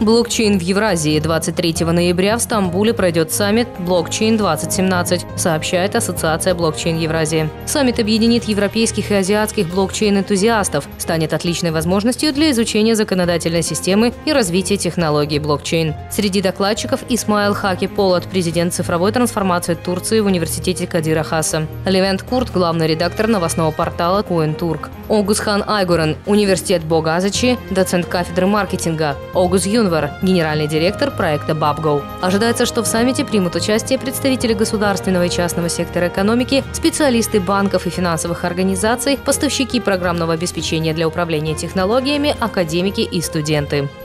Блокчейн в Евразии. 23 ноября в Стамбуле пройдет саммит «Блокчейн-2017», сообщает Ассоциация блокчейн Евразии. Саммит объединит европейских и азиатских блокчейн-энтузиастов, станет отличной возможностью для изучения законодательной системы и развития технологий блокчейн. Среди докладчиков Исмаил Хаки Полат, президент цифровой трансформации Турции в университете Кадира Хаса. Левент Курт, главный редактор новостного портала Коин-Турк. Огузхан Айгурен, университет Богазычи, доцент кафедры маркетинга. Огуз Юнвар, генеральный директор проекта Бабго. Ожидается, что в саммите примут участие представители государственного и частного сектора экономики, специалисты банков и финансовых организаций, поставщики программного обеспечения для управления технологиями, академики и студенты.